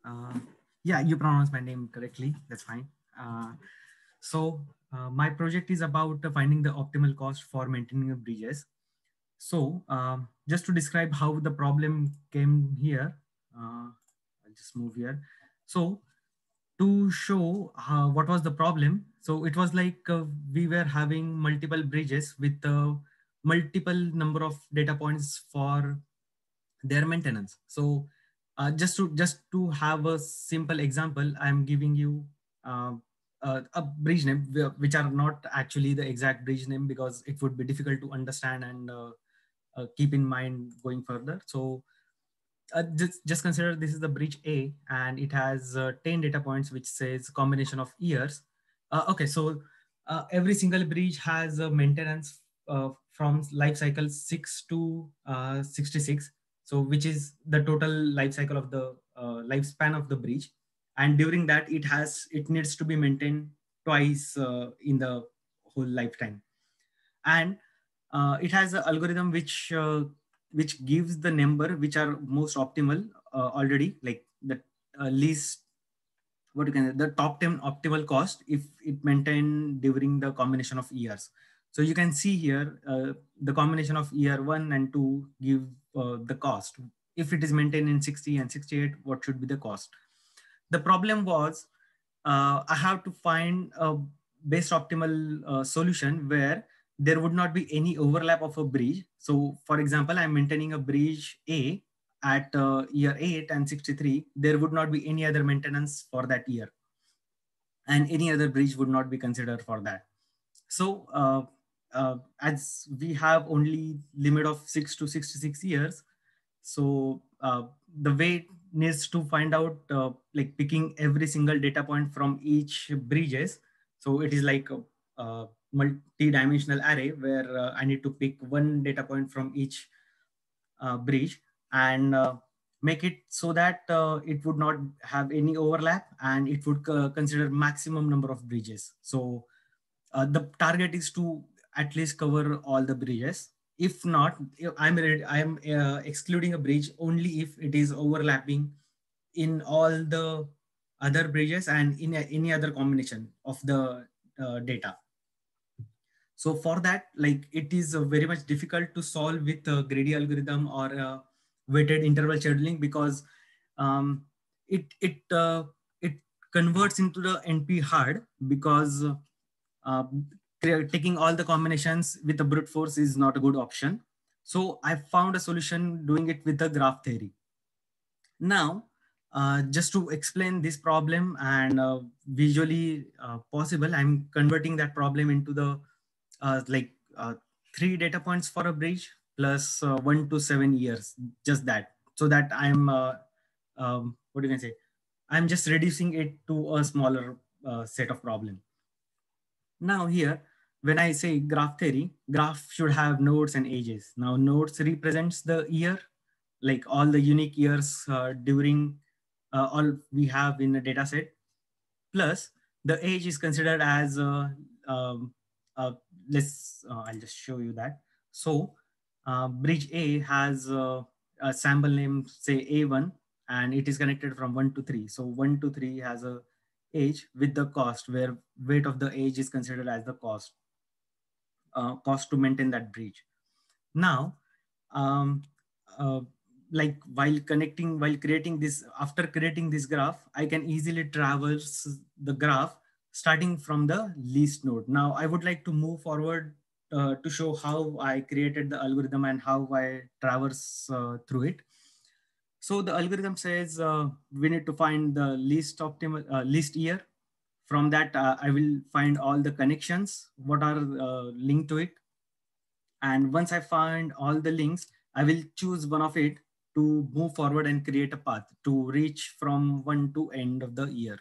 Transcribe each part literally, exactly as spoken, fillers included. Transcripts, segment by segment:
Uh, yeah, you pronounce my name correctly. That's fine. Uh, so uh, my project is about uh, finding the optimal cost for maintaining the bridges. So um, just to describe how the problem came here, uh, I'll just move here. So to show how, what was the problem, so it was like uh, we were having multiple bridges with uh, multiple number of data points for their maintenance. So uh, just to just to have a simple example, I'm giving you uh, uh, a bridge name wh- which are not actually the exact bridge name because it would be difficult to understand and uh, uh, keep in mind going further. So uh, just, just consider this is the bridge A and it has uh, ten data points which says combination of years. Uh, okay, so uh, every single bridge has a maintenance uh, from life cycle six to uh, sixty-six. So which is the total life cycle of the uh, lifespan of the bridge. And during that it has, it needs to be maintained twice uh, in the whole lifetime. And uh, it has an algorithm which uh, which gives the number which are most optimal uh, already, like the uh, least, what you can, the top ten optimal cost if it maintained during the combination of years. So you can see here uh, the combination of year one and two give uh, the cost. If it is maintained in sixty and sixty-eight, what should be the cost? The problem was uh, I have to find a best optimal uh, solution where there would not be any overlap of a bridge. So for example, I'm maintaining a bridge A at uh, year eight and sixty-three, there would not be any other maintenance for that year. And any other bridge would not be considered for that. So uh, uh, as we have only limit of six to sixty-six years, so uh, the way needs to find out uh, like picking every single data point from each bridges. So it is like a, a multi-dimensional array where uh, I need to pick one data point from each uh, bridge and uh, make it so that uh, it would not have any overlap and it would uh, consider maximum number of bridges. So uh, the target is to at least cover all the bridges. If not, i'm ready, i'm uh, excluding a bridge only if it is overlapping in all the other bridges and in a, any other combination of the uh, data. So for that, like it is uh, very much difficult to solve with a greedy algorithm or a weighted interval scheduling because um, it it uh, it converts into the N P hard because uh, taking all the combinations with the brute force is not a good option. So I found a solution doing it with the graph theory. Now, uh, just to explain this problem and uh, visually uh, possible, I'm converting that problem into the uh, like uh, three data points for a bridge plus uh, one to seven years, just that. So that I'm, uh, um, what do you can say? I'm just reducing it to a smaller uh, set of problem. Now here, when I say graph theory, graph should have nodes and edges. Now nodes represents the year, like all the unique years uh, during uh, all we have in a data set. Plus the age is considered as, uh, um, uh, let's, uh, I'll just show you that. So uh, bridge A has uh, a sample name, say A one, and it is connected from one to three. So one to three has a age with the cost where weight of the age is considered as the cost, uh, cost to maintain that bridge. Now, um, uh, like while connecting, while creating this, after creating this graph, I can easily traverse the graph starting from the least node. Now, I would like to move forward uh, to show how I created the algorithm and how I traverse uh, through it. So the algorithm says uh, we need to find the least optimal, uh, least year. From that, uh, I will find all the connections, what are uh, linked to it. And once I find all the links, I will choose one of it to move forward and create a path to reach from one to end of the year.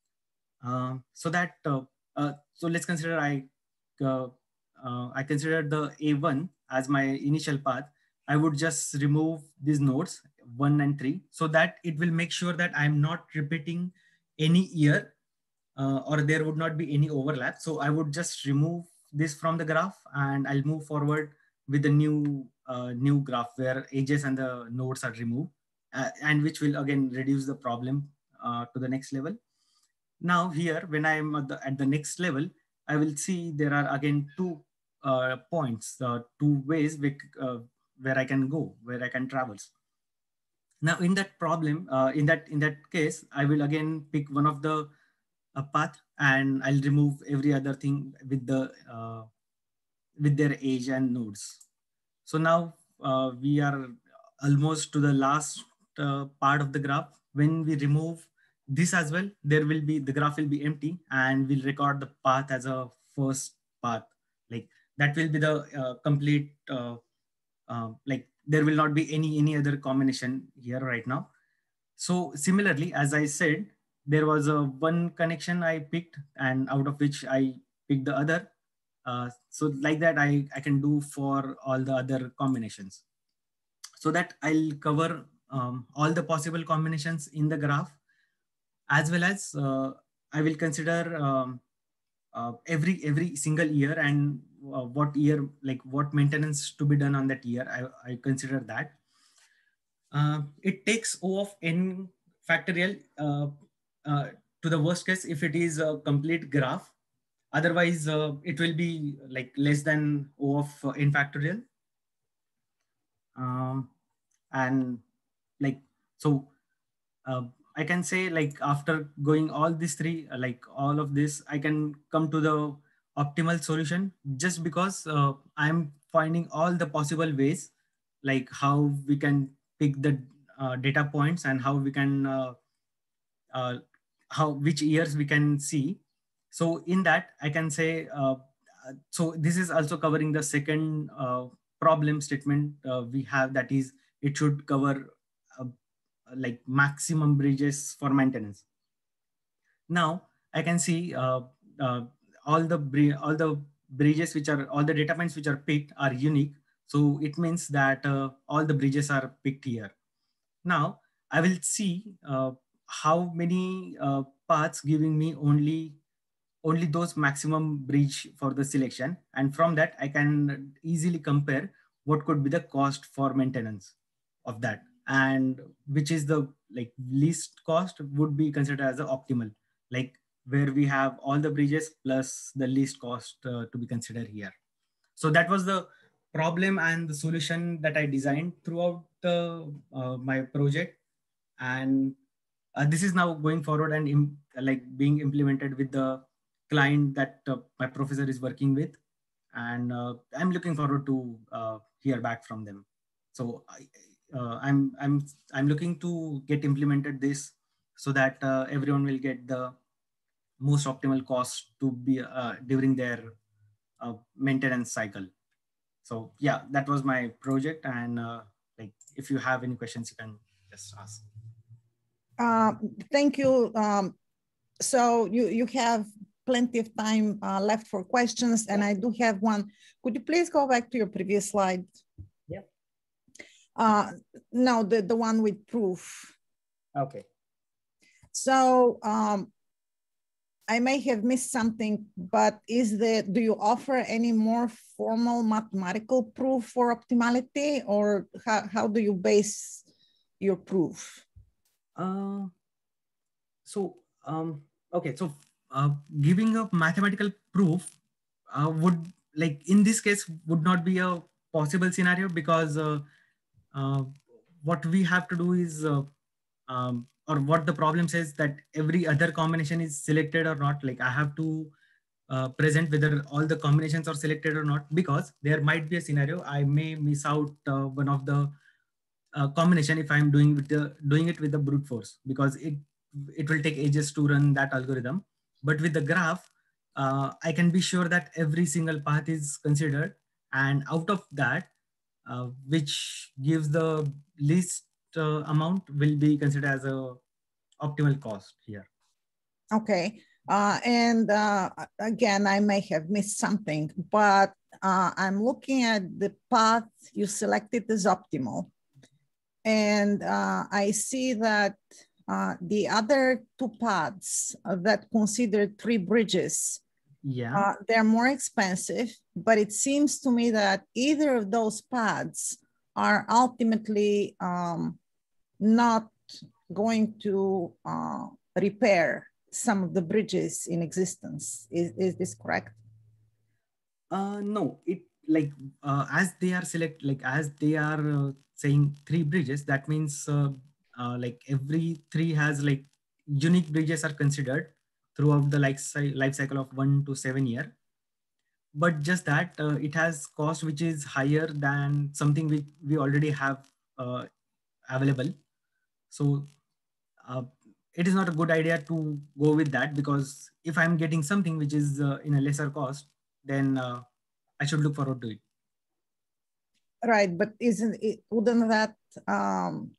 Uh, so that, uh, uh, so let's consider I, uh, uh, I consider the A one as my initial path. I would just remove these nodes one and three so that it will make sure that I'm not repeating any year uh, or there would not be any overlap. So I would just remove this from the graph and I'll move forward with the new uh, new graph where edges and the nodes are removed uh, and which will again reduce the problem uh, to the next level. Now here, when I am at the, at the next level, I will see there are again two uh, points, uh, two ways which, uh, where I can go, where I can travel. Now in that problem, uh, in that in that case, I will again pick one of the uh, path, and I'll remove every other thing with the uh, with their age and nodes. So now uh, we are almost to the last uh, part of the graph. When we remove this as well, there will be, the graph will be empty, and we'll record the path as a first path. Like that will be the uh, complete, uh, uh, like there will not be any, any other combination here right now. So similarly, as I said, there was a one connection I picked, and out of which I picked the other. Uh, so like that, I, I can do for all the other combinations. So that I'll cover um, all the possible combinations in the graph, as well as uh, I will consider um, uh, every every single year, and uh, what year, like what maintenance to be done on that year. I, I consider that. Uh, it takes O of n factorial uh, uh, to the worst case if it is a complete graph. Otherwise, uh, it will be like less than O of uh, n factorial. Um, and like, so uh, I can say, like, after going all these three, uh, like all of this, I can come to the optimal solution, just because uh, I'm finding all the possible ways, like how we can pick the uh, data points, and how we can, uh, uh, how, which years we can see. So in that, I can say, uh, so this is also covering the second uh, problem statement uh, we have, that is, it should cover uh, like maximum bridges for maintenance. Now I can see uh, uh, all the all the bridges which are, all the data points which are picked are unique. So it means that uh, all the bridges are picked here. Now I will see uh, how many uh, paths giving me only only those maximum bridge for the selection, and from that I can easily compare what could be the cost for maintenance of that, and which is the, like, least cost would be considered as the optimal, like where we have all the bridges plus the least cost uh, to be considered here. So that was the problem and the solution that I designed throughout the, uh, my project. And uh, this is now going forward and im- like being implemented with the client that uh, my professor is working with. And uh, I'm looking forward to uh, hear back from them. So I, uh, I'm, I'm, I'm looking to get implemented this, so that uh, everyone will get the most optimal cost to be uh, during their uh, maintenance cycle. So yeah, that was my project. And uh, like, if you have any questions, you can just ask. Uh, thank you. Um, so you, you have plenty of time uh, left for questions, and I do have one. Could you please go back to your previous slide? Yeah. Uh, no, the, the one with proof. Okay. So um, I may have missed something, but is the, do you offer any more formal mathematical proof for optimality, or how, how do you base your proof? Uh, so, um, okay, so uh, giving a mathematical proof uh, would, like in this case, would not be a possible scenario, because uh, uh, what we have to do is, uh, um, or what the problem says, that every other combination is selected or not. Like I have to uh, present whether all the combinations are selected or not, because there might be a scenario I may miss out uh, one of the uh, combination if I'm doing with the doing it with the brute force, because it it will take ages to run that algorithm. But with the graph, uh, I can be sure that every single path is considered, and out of that, uh, which gives the least uh, amount will be considered as a optimal cost here. Okay. Uh, and uh, again, I may have missed something, but uh, I'm looking at the path you selected as optimal. And uh, I see that uh, the other two paths that consider three bridges, yeah, uh, they're more expensive, but it seems to me that either of those paths are ultimately um, not going to uh, repair some of the bridges in existence. Is, is this correct? Uh, no, it like uh, as they are select like as they are uh, saying three bridges, that means uh, uh, like every three has like unique bridges are considered throughout the life, life cycle of one to seven year. But just that uh, it has cost which is higher than something which we already have uh, available. So uh, it is not a good idea to go with that, because if I'm getting something which is uh, in a lesser cost, then uh, I should look forward to it. Right, but isn't it, wouldn't that um,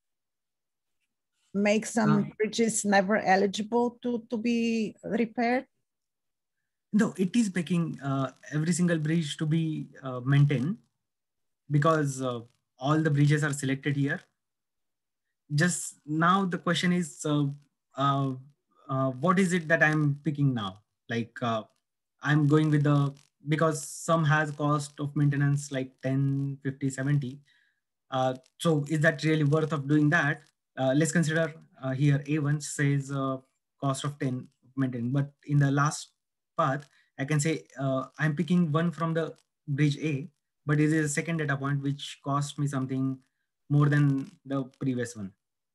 make some Uh, bridges never eligible to, to be repaired? no, it is making uh, every single bridge to be uh, maintained, because uh, all the bridges are selected here. Just now the question is, uh, uh, uh, what is it that I'm picking now? Like uh, I'm going with the, because some has cost of maintenance like ten, fifty, seventy. Uh, so is that really worth of doing that? Uh, let's consider uh, here A one says uh, cost of ten maintenance, but in the last path, I can say uh, I'm picking one from the bridge A, but it is a second data point which cost me something more than the previous one.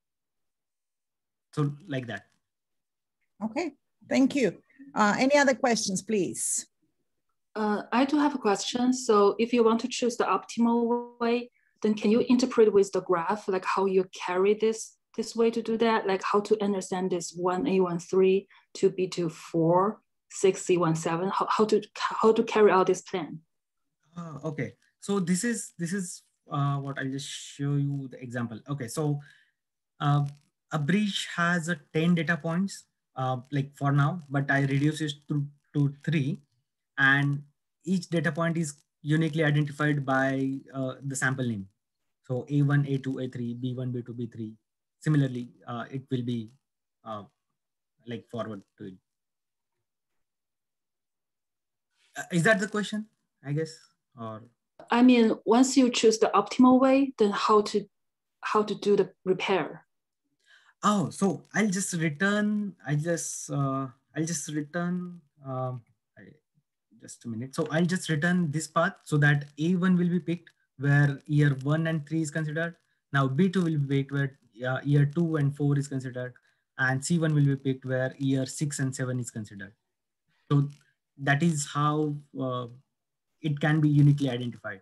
So like that. Okay, thank you. Uh, any other questions, please? Uh, I do have a question. So if you want to choose the optimal way, then can you interpret with the graph, like how you carry this this way to do that? Like how to understand this one A one three, two B two four, six C one seven, how, how to how to carry out this plan? Uh, okay, so this is this is uh, what I'll just show you the example. Okay, so uh, a bridge has a ten data points uh, like for now, but I reduce it to, to three, and each data point is uniquely identified by uh, the sample name. So A one, A two, A three, B one, B two, B three. Similarly, uh, it will be uh, like forward to it. Uh, is that the question, I guess? Or I mean, once you choose the optimal way, then how to how to do the repair? Oh, so I'll just return. I just uh, I'll just return. Um, I, just a minute. So I'll just return this path so that A one will be picked where year one and three is considered. Now B two will be picked where uh, year two and four is considered, and C one will be picked where year six and seven is considered. So that is how uh, it can be uniquely identified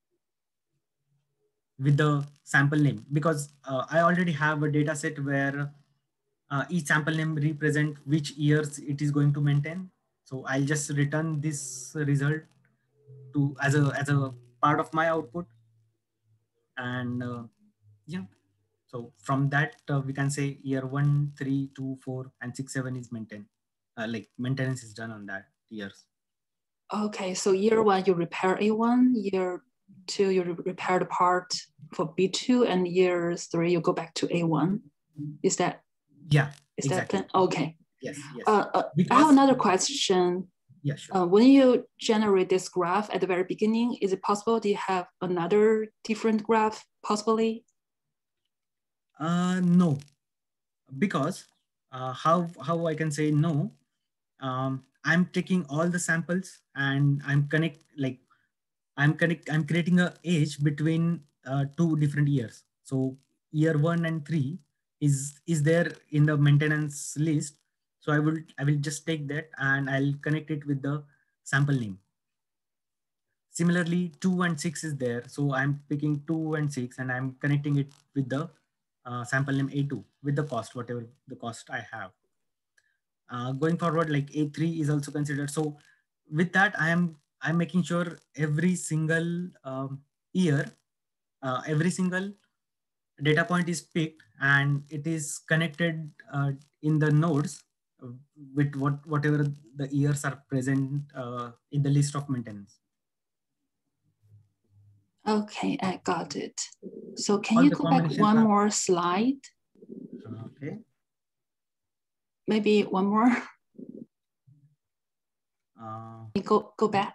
with the sample name, because uh, I already have a data set where uh, each sample name represent which years it is going to maintain. So I'll just return this result to as a as a part of my output, and uh, yeah. So from that uh, we can say year one, three, two, four, and six, seven is maintained. Uh, like maintenance is done on that years. Okay, so year one you repair A one, year two you repair the part for B two, and year three you go back to A one. Is that? Yeah, is exactly. that okay? Yes, yes. Uh, uh, because, I have another question. Yeah, sure. Uh, when you generate this graph at the very beginning, is it possible to have another different graph possibly? Uh, no, because uh, how how I can say no. Um, I'm taking all the samples and I'm connect like I'm connect I'm creating a age between uh, two different years. So year one and three is is there in the maintenance list. So I will I will just take that and I'll connect it with the sample name. Similarly, two and six is there. So I'm picking two and six and I'm connecting it with the uh, sample name A two with the cost, whatever the cost I have. Uh, going forward, like A three is also considered. So with that, I am I'm making sure every single um, year, uh, every single data point is picked and it is connected uh, in the nodes uh, with what whatever the years are present uh, in the list of maintenance. Okay, I got it. So can All you the go back one are... more slide? Okay. Maybe one more. Uh, go go back.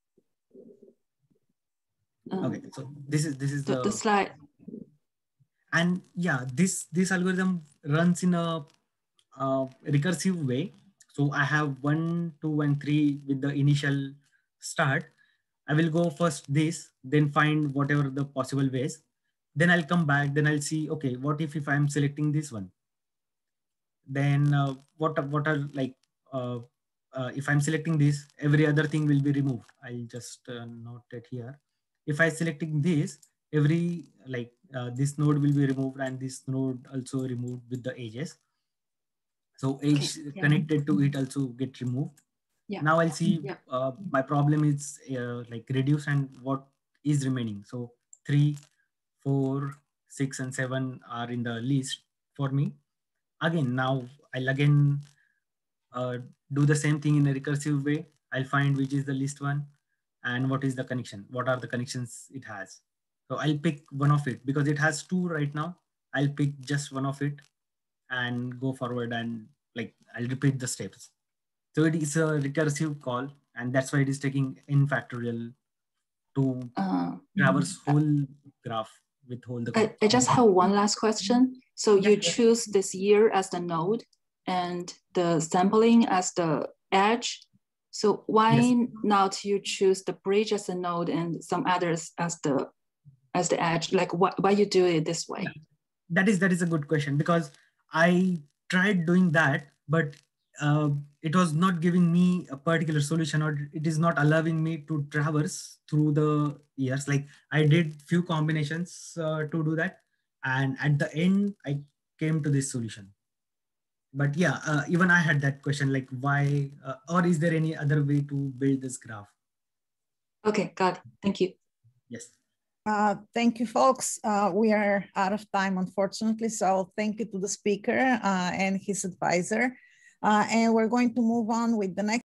Um, okay, so this is this is the, the, the slide. And yeah, this, this algorithm runs in a, a recursive way. So I have one, two, and three with the initial start. I will go first this, then find whatever the possible ways. Then I'll come back, then I'll see, okay, what if, if I'm selecting this one? Then uh, what, what are like, uh, uh, if I'm selecting this, every other thing will be removed. I'll just uh, note it here. If I selecting this, every like uh, this node will be removed and this node also removed with the edges. So edge Okay, yeah. connected to it also get removed. Yeah. Now I'll see yeah. uh, my problem is uh, like reduced and what is remaining. So three, four, six, and seven are in the list for me. Again, now I'll again uh, do the same thing in a recursive way. I'll find which is the least one and what is the connection. What are the connections it has? So I'll pick one of it because it has two right now. I'll pick just one of it and go forward and like I'll repeat the steps. So it is a recursive call, and that's why it is taking n factorial to Uh, traverse whole graph with whole the. I, I just have one last question. So you choose this year as the node and the sampling as the edge. So why yes. not you choose the bridge as a node and some others as the as the edge? Like why, why you do it this way? That is that is a good question because I tried doing that, but uh, it was not giving me a particular solution, or it is not allowing me to traverse through the years. Like I did few combinations uh, to do that, and at the end I came to this solution. But yeah, uh, even I had that question, like why, uh, or is there any other way to build this graph? Okay, got it. Thank you. Yes. Uh, thank you, folks. Uh, we are out of time, unfortunately. So thank you to the speaker uh, and his advisor. Uh, and we're going to move on with the next